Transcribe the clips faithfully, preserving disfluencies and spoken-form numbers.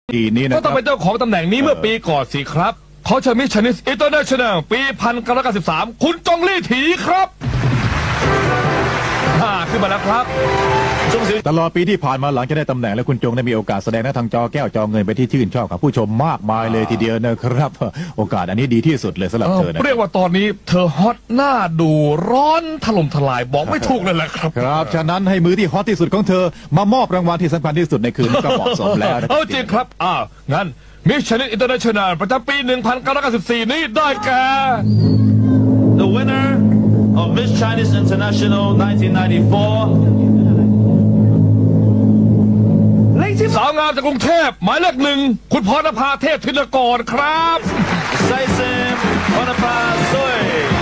ปีนี้นะคก็รับต้องเป็นเจ้าของตำแหน่งนี้เมื่อปีก่อนสิครับขอเชิญมิชชันนิสอินเตอร์เนชั่นแนลปีพันเก้าร้อยเก้าสิบสามคุณจงลี่ถีครับอ่าขึ้นมาแล้วครับตลอดปีที่ผ่านมาหลังจากได้ตำแหน่งและคุณจงได้มีโอกาสแสดงหน้าทางจอแก้วจอเงินไปที่ชื่นชอบกับผู้ชมมากมายเลยทีเดียวนะครับโอกาสอันนี้ดีที่สุดเลยสำหรับเธอนะเรียกว่าตอนนี้เธอฮอตหน้าดูร้อนถล่มทลายบอกไม่ถูกเลยแหละครับครับฉะนั้นให้มือที่ฮอตที่สุดของเธอมามอบรางวัลที่สำคัญที่สุดในคืนนี้ก็เหมาะสมแล้วนะเอาจริงครับอ้าวงั้นมิชชันนิสอินเตอร์เนชั่นแนลประจำปีหนึ่งพันเก้าร้อยเก้าสิบสี่นี้ได้แก่ The winner of Miss Chinese International nineteen ninety-four สาวงามจากกรุงเทพหมายเลขหนึ่งคุณพรณภาเทพธินกรครับ Saisim Ponnapasoi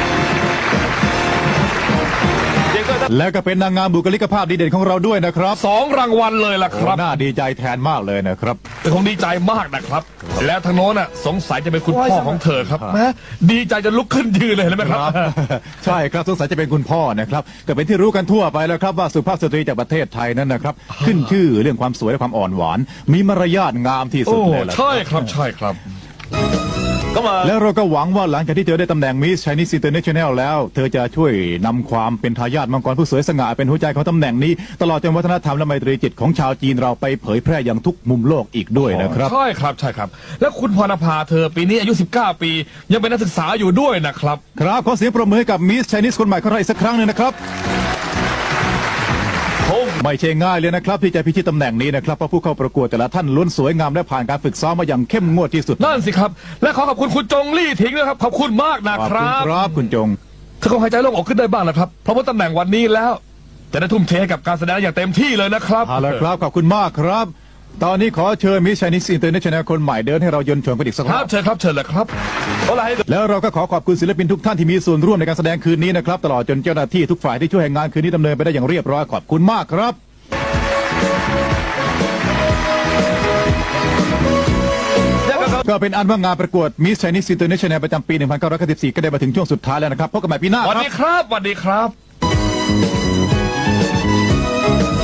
และก็เป็นนางงามบุคลิกภาพดีเด่นของเราด้วยนะครับสองรางวัลเลยล่ะครับน่าดีใจแทนมากเลยนะครับแต่คงดีใจมากนะครับ แล้วทางโน้นน่ะสงสัยจะเป็นคุณพ่อของเธอครับแม้ดีใจจะลุกขึ้นยืนเลยเห็นไหมครับใช่ครับสงสัยจะเป็นคุณพ่อนะครับก็เป็นที่รู้กันทั่วไปแล้วครับว่าสุภาพสตรีจากประเทศไทยนั้นนะครับขึ้นชื่อเรื่องความสวยและความอ่อนหวาน มีมารยาทงามที่สุดโอ้เลยล่ะใช่ครับใช่ครับ Come on แล้วเราก็หวังว่าหลังจากที่เธอได้ตำแหน่ง Miss Chinese International แล้ว เธอจะช่วยนำความเป็นทายาทมังกรผู้สวยสง่าเป็นหัวใจของตำแหน่งนี้ตลอดจนวัฒนธรรมและไมตรีจิตของชาวจีนเราไปเผยแพร่ยังทุกมุมโลกอีกด้วยนะครับใช่ครับใช่ครับ แล้วคุณพรณภาเธอปีนี้อายุสิบเก้าปี ยังเป็นนักศึกษาอยู่ด้วยนะครับครับขอเสียงปรบมือให้กับ Miss Chinese คนใหม่ของเราอีกสักครั้งหนึงนะครับไม่ใช่ง่ายเลยนะครับที่จะพิชิตตำแหน่งนี้นะครับเพราะผู้เข้าประกวดแต่ละท่านล้วนสวยงามและผ่านการฝึกซ้อมมาอย่างเข้มงวดที่สุดนั่นสิครับ และขอขอบคุณคุณจงลี่ถิงนะครับขอบคุณมากนะขอบคคุณรับครับคุณจงเธอคงหายใจโล่งออกขึ้นได้บ้างนะครับเพราะว่าตำแหน่งวันนี้แล้วจะได้ทุ่มเทให้กับการแสดงอย่างเต็มที่เลยนะครับเอาละครับขอบคุณมากครับ ตอนนี้ขอเชิญ Miss Chinese International คนใหม่เดินให้เรายนต์ชมกันอีกสักครรัอบบ เชิญครับเชิญเลยครับแล้วเราก็ขอขอบคุณศิลปินทุกท่านที่มีส่วนร่วมในการแสดงคืนนี้นะครับตลอดจนเจ้าหน้าที่ทุกฝ่ายที่ช่วยให้งานคืนนี้ดำเนินไปได้อย่างเรียบร้อยขอบคุณมากครับก็เป็นอันว่างานประกวด Miss Chinese International ประจำปี หนึ่งพันเก้าร้อยเก้าสิบสี่ ก็ได้มาถึงช่วงสุดท้ายแล้วนะครับพบกันใหม่ปีหน้าสวัสครับดีครับสวัสดีครับ